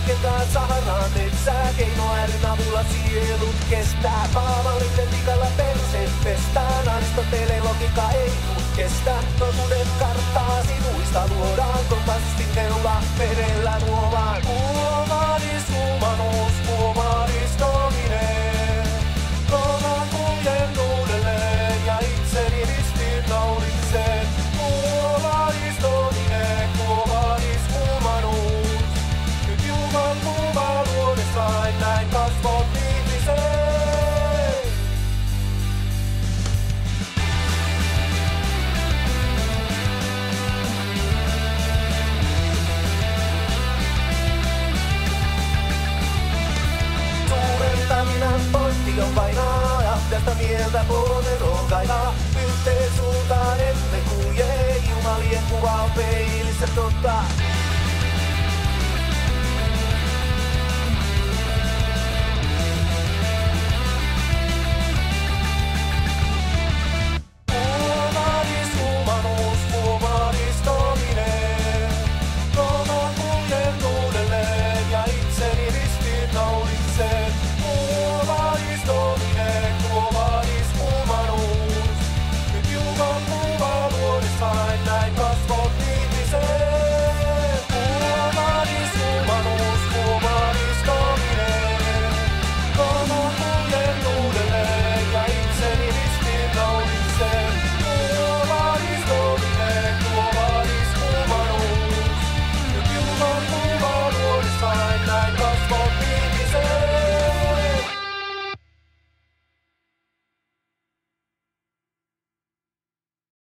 rakentaa Saharaan metsää. Keinoälyn avulla sielut kestää. Paavallinen vikalla perse pestää. Aristoteleen logiikka ei kestä. Totuuden karttaa sivuista luodaan. Kompassin neula merellä luovaan. Huomanis humanus, huomanis domine. Lomaan kuljen uudelleen ja itseni ristiin naulitsen. Huomanis domine, huomanis humanus. Nyt Jumal kuvaa luodessain näin kasvot ihmiseen. Suurentaminen pointti on painaa, ja tästä mieltä poteroon kaivaa. Yhteen suuntaan emme kulje, jumalien kuva on peilissä totta.